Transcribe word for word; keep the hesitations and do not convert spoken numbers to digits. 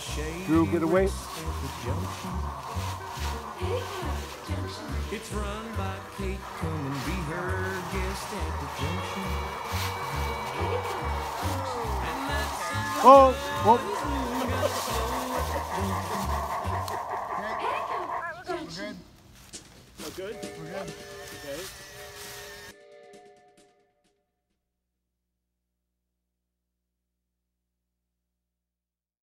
Drew, get away. It's run by Kate. Come and be her guest at the junction. Oh, oh. We're good? We're good? We're good. Okay.